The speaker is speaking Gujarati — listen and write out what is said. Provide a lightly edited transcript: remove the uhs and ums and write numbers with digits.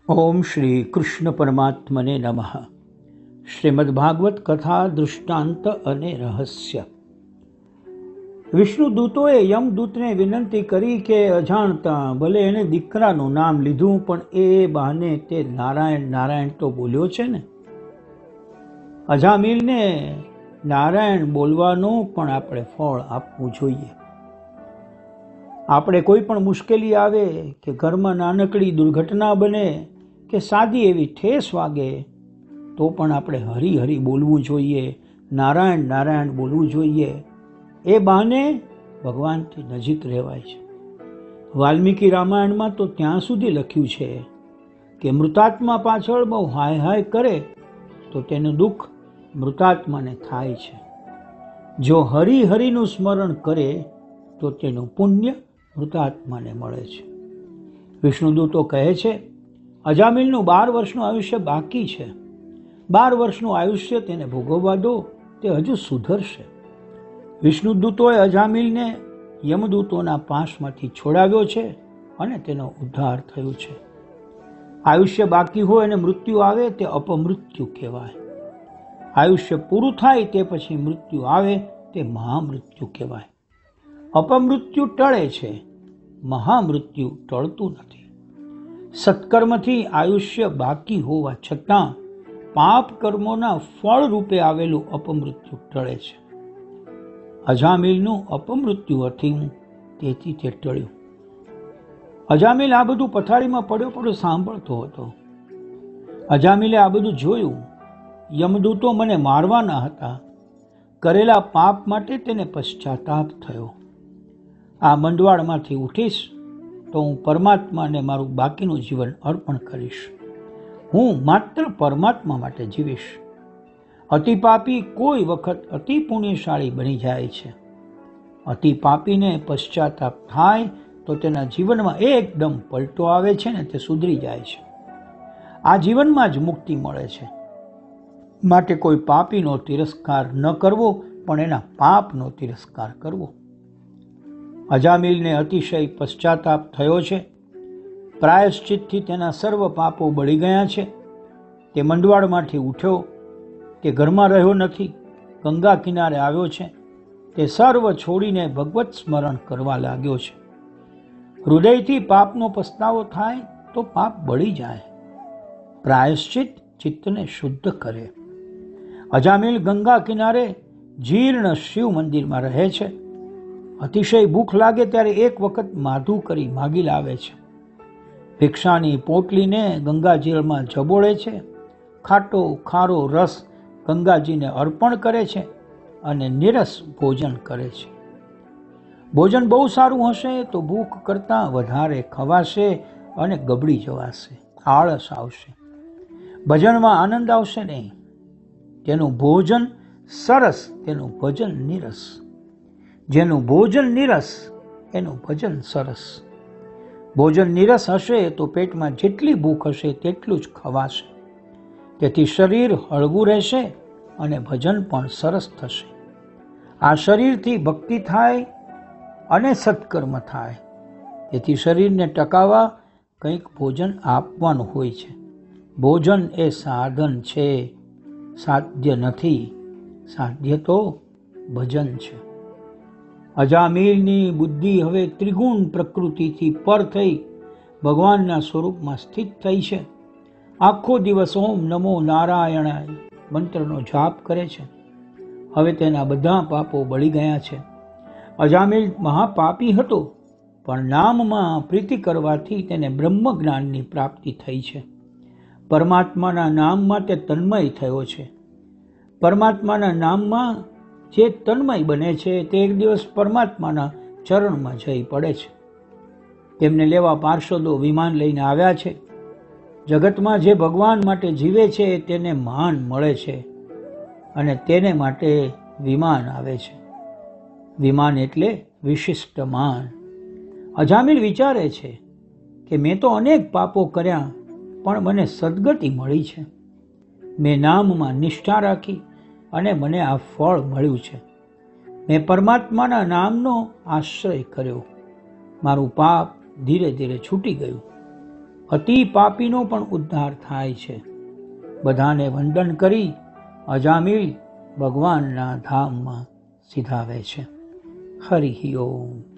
ओम श्री कृष्ण परमात्मने नमः। શ્રીમદ્ભાગવત કથા દૃષ્ટાંત અને રહસ્ય। વિષ્ણુ દૂતોએ યમદૂતને વિનંતી કરી કે અજાણતા ભલે એણે દીકરાનું નામ લીધું પણ એ બહાને તે નારાયણ નારાયણ તો બોલ્યો છે ને। અજામિલને નારાયણ બોલવાનું પણ આપણે ફળ આપવું જોઈએ। આપણે કોઈ પણ મુશ્કેલી આવે કે ઘરમાં નાનકડી દુર્ઘટના બને કે સાદી એવી ઠેસ વાગે તો પણ આપણે હરી હરી બોલવું જોઈએ, નારાયણ નારાયણ બોલવું જોઈએ। એ બહાને ભગવાનથી નજીક રહેવાય છે। વાલ્મીકી રામાયણમાં તો ત્યાં સુધી લખ્યું છે કે મૃતાત્મા પાછળ બહુ હાય હાય કરે તો તેનું દુઃખ મૃતાત્માને થાય છે। જો હરી હરિનું સ્મરણ કરે તો તેનું પુણ્ય મૃતાત્માને મળે છે। વિષ્ણુદૂતો કહે છે અજામિલનું 12 વર્ષનું આયુષ્ય બાકી છે। 12 વર્ષનું આયુષ્ય તેને ભોગવવા દો, તે હજુ સુધરશે। વિષ્ણુદૂતોએ અજામિલને યમદૂતોના પાશમાંથી છોડાવ્યો છે અને તેનો ઉદ્ધાર થયો છે। આયુષ્ય બાકી હોય અને મૃત્યુ આવે તે અપમૃત્યુ કહેવાય। આયુષ્ય પૂરું થાય તે પછી મૃત્યુ આવે તે મહામૃત્યુ કહેવાય। અપમૃત્યુ ટળે છે, મહામૃત્યુ ટળતું નથી। સત્કર્મથી આયુષ્ય બાકી હોવા છતાં પાપ કર્મોના ફળ રૂપે આવેલું અપમૃત્યુ ટળે છે। અજામિલનું અપમૃત્યુ હતું, તેથી તે ટળ્યું। અજામિલ આ બધું પથારીમાં પડ્યો સાંભળતો હતો। અજામિલે આ બધું જોયું। યમદૂતો મને મારવાના હતા, કરેલા પાપ માટે તેને પશ્ચાતાપ થયો। આ મંડવાળમાંથી ઉઠીશ તો હું પરમાત્માને મારું બાકીનું જીવન અર્પણ કરીશ। હું માત્ર પરમાત્મા માટે જીવીશ। અતિ પાપી કોઈ વખત અતિ પુણ્યશાળી બની જાય છે। અતિ પાપીને પશ્ચાતાપ થાય તો તેના જીવનમાં એકદમ પલટો આવે છે ને તે સુધરી જાય છે। આ જીવનમાં જ મુક્તિ મળે છે। માટે કોઈ પાપીનો તિરસ્કાર ન કરવો, પણ એના પાપનો તિરસ્કાર કરવો। અજામિલને અતિશય પશ્ચાતાપ થયો છે। પ્રાયશ્ચિતથી તેના સર્વ પાપો બળી ગયા છે। તે મંડવાળમાંથી ઉઠ્યો, તે ઘરમાં રહ્યો નથી, ગંગા કિનારે આવ્યો છે। તે સર્વ છોડીને ભગવત સ્મરણ કરવા લાગ્યો છે। હૃદયથી પાપનો પસ્તાવો થાય તો પાપ બળી જાય। પ્રાયશ્ચિત ચિત્તને શુદ્ધ કરે। અજામિલ ગંગા કિનારે જીર્ણ શિવ મંદિરમાં રહે છે। અતિશય ભૂખ લાગે ત્યારે એક વખત માધુ કરી માગી લાવે છે। ભિક્ષાની પોટલીને ગંગાજીમાં જબોળે છે, ખાટો ખારો રસ ગંગાજીને અર્પણ કરે છે અને નિરસ ભોજન કરે છે। ભોજન બહુ સારું હશે તો ભૂખ કરતાં વધારે ખવાશે અને ગબડી જવાશે, આળસ આવશે, ભજનમાં આનંદ આવશે નહીં। તેનું ભોજન સરસ, તેનું ભજન નિરસ। જેનું ભોજન નિરસ એનું ભજન સરસ। ભોજન નિરસ હશે તો પેટમાં જેટલી ભૂખ હશે તેટલું જ ખવાશે। તેથી શરીર હળવું રહેશે અને ભજન પણ સરસ થશે। આ શરીરથી ભક્તિ થાય અને સત્કર્મ થાય। તેથી શરીરને ટકાવવા કંઈક ભોજન આપવાનું હોય છે। ભોજન એ સાધન છે, સાધ્ય નથી। સાધ્ય તો ભજન છે। અજામિલની બુદ્ધિ હવે ત્રિગુણ પ્રકૃતિથી પર થઈ ભગવાનના સ્વરૂપમાં સ્થિત થઈ છે। આખો દિવસ ઓમ નમો નારાયણાય મંત્રનો જાપ કરે છે। હવે તેના બધા પાપો બળી ગયા છે। અજામિલ મહાપાપી હતો, પણ નામમાં પ્રીતિ કરવાથી તેને બ્રહ્મ જ્ઞાનની પ્રાપ્તિ થઈ છે। પરમાત્માના નામમાં તે તન્મય થયો છે। પરમાત્માના નામમાં જે તન્મય બને છે તે એક દિવસ પરમાત્માના ચરણમાં જઈ પડે છે। તેમને લેવા પાર્ષદો વિમાન લઈને આવ્યા છે। જગતમાં જે ભગવાન માટે જીવે છે તેને માન મળે છે અને તેને માટે વિમાન આવે છે। વિમાન એટલે વિશિષ્ટ માન। અજામિલ વિચારે છે કે મેં તો અનેક પાપો કર્યા પણ મને સદગતિ મળી છે। મેં નામમાં નિષ્ઠા રાખી અને મને આ ફળ મળ્યું છે। મેં પરમાત્માના નામનો આશ્રય કર્યો, મારું પાપ ધીરે ધીરે છૂટી ગયું। અતિ પાપીનો પણ ઉદ્ધાર થાય છે. બધાને વંદન કરી અજામિળ ભગવાનના ધામમાં સિધાવે છે. હરિ ઓમ.